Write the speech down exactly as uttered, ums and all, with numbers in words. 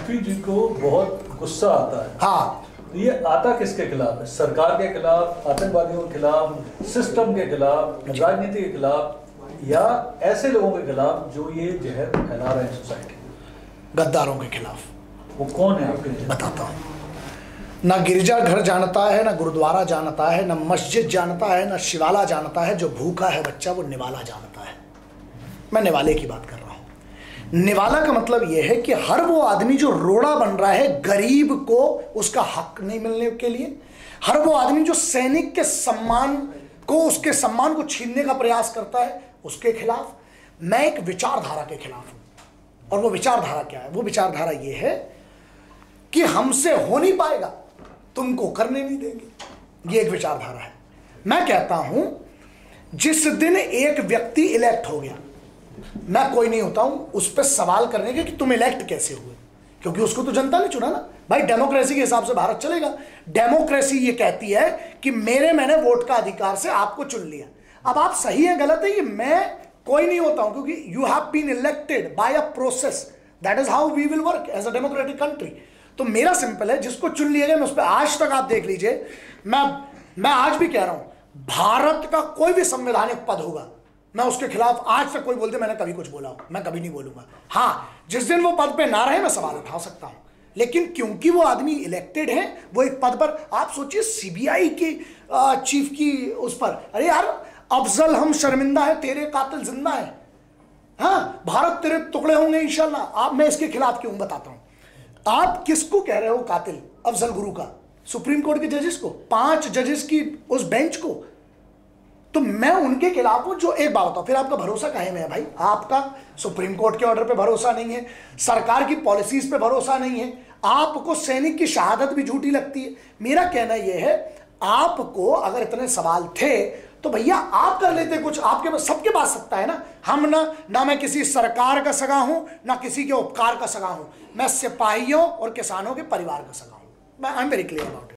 मुफ्ती जी को बहुत गुस्सा आता है। हाँ, तो ये आता किसके खिलाफ है? सरकार के खिलाफ, आतंकवादियों के खिलाफ, सिस्टम के खिलाफ, राजनीति के खिलाफ, या ऐसे लोगों के खिलाफ जो ये जहर फैला रहे हैं सोसाइटी? गद्दारों के खिलाफ। वो कौन है आपके लिए? बताता हूँ। ना गिरजा घर जानता है, ना गुरुद्वारा जानता है, ना मस्जिद जानता है, ना शिवाला जानता है। जो भूखा है बच्चा वो निवाला जानता है। मैं निवाले की बात कर रहा हूँ। निवाला का मतलब यह है कि हर वो आदमी जो रोड़ा बन रहा है गरीब को उसका हक नहीं मिलने के लिए, हर वो आदमी जो सैनिक के सम्मान को, उसके सम्मान को छीनने का प्रयास करता है, उसके खिलाफ मैं एक विचारधारा के खिलाफ हूं। और वो विचारधारा क्या है? वो विचारधारा ये है कि हमसे हो नहीं पाएगा, तुमको करने नहीं देंगे। ये एक विचारधारा है। मैं कहता हूं जिस दिन एक व्यक्ति इलेक्ट हो गया, मैं कोई नहीं होता हूं उस पर सवाल करने के कि तुम इलेक्ट कैसे हुए, क्योंकि उसको तो जनता ने चुना ना भाई। डेमोक्रेसी के हिसाब से भारत चलेगा। डेमोक्रेसी ये कहती है कि मेरे मैंने वोट का अधिकार से आपको चुन लिया। अब आप सही है गलत है, ये मैं कोई नहीं होता हूं, क्योंकि you have been elected by a process. That is how we will work as a democratic country. तो मेरा सिंपल है, जिसको चुन लिया गया मैं उस पर, आज तक आप देख लीजिए, मैं मैं आज भी कह रहा हूं भारत का कोई भी संवैधानिक पद होगा, मैं उसके खिलाफ आज तक कोई बोल दे मैंने कभी कुछ बोला हो, मैं कभी नहीं बोलूंगा। हाँ, जिस दिन वो पद पे ना रहे मैं सवाल उठा सकता हूं, लेकिन क्योंकि वो आदमी इलेक्टेड है, वो एक पद पर, आप सोचिए सीबीआई की चीफ की उस पर, अरे यार अफजल हम शर्मिंदा है, तेरे कातिल जिंदा है। हाँ, भारत तेरे टुकड़े होंगे इंशाल्लाह। आप, मैं इसके खिलाफ क्यों बताता हूं। आप किसको कह रहे हो कातिल? अफजल गुरु का, सुप्रीम कोर्ट के जजेस को, पांच जजेस की उस बेंच को। तो मैं उनके खिलाफ हूं। जो एक बात बताओ, फिर आपका भरोसा काहे में है भाई? आपका सुप्रीम कोर्ट के ऑर्डर पे भरोसा नहीं है, सरकार की पॉलिसीज पे भरोसा नहीं है, आपको सैनिक की शहादत भी झूठी लगती है। मेरा कहना यह है, आपको अगर इतने सवाल थे तो भैया आप कर लेते कुछ। आपके पास, सबके पास सत्ता है ना। हम ना ना मैं किसी सरकार का सगा हूं, ना किसी के उपकार का सगा हूं। मैं सिपाहियों और किसानों के परिवार का सगा हूं। मैं I am very clear about it.